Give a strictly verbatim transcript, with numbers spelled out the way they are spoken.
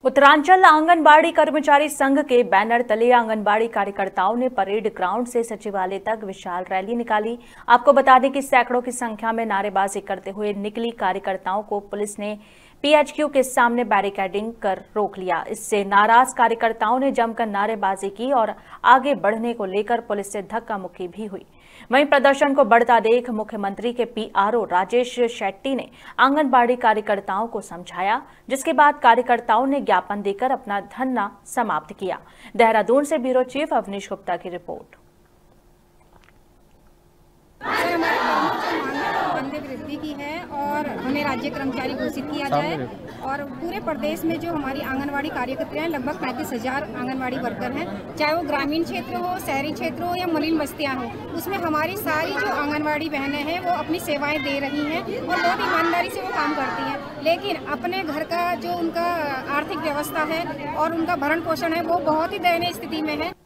उत्तरांचल आंगनबाड़ी कर्मचारी संघ के बैनर तले आंगनबाड़ी कार्यकर्ताओं ने परेड ग्राउंड से सचिवालय तक विशाल रैली निकाली। आपको बता दें कि सैकड़ों की संख्या में नारेबाजी करते हुए निकली कार्यकर्ताओं को पुलिस ने पीएचक्यू के सामने बैरिकेडिंग कर रोक लिया। इससे नाराज कार्यकर्ताओं ने जमकर नारेबाजी की और आगे बढ़ने को लेकर पुलिस से धक्का मुक्की भी हुई। वहीं प्रदर्शन को बढ़ता देख मुख्यमंत्री के पीआरओ राजेश शेट्टी ने आंगनबाड़ी कार्यकर्ताओं को समझाया, जिसके बाद कार्यकर्ताओं ने ज्ञापन देकर अपना धरना समाप्त किया। देहरादून से ब्यूरो चीफ अवनीश गुप्ता की रिपोर्ट। मानदेय वृद्धि की है और हमें राज्य कर्मचारी घोषित किया जाए और पूरे प्रदेश में जो हमारी आंगनवाड़ी कार्यकर्ता हैं, लगभग पैंतीस हजार आंगनवाड़ी वर्कर हैं, चाहे वो ग्रामीण क्षेत्र हो, शहरी क्षेत्र हो या मलिन बस्तियां हो, उसमें हमारी सारी जो आंगनवाड़ी बहनें हैं वो अपनी सेवाएं दे रही हैं और बहुत ईमानदारी से वो काम करती हैं। लेकिन अपने घर का जो उनका आर्थिक व्यवस्था है और उनका भरण पोषण है वो बहुत ही दयनीय स्थिति में है।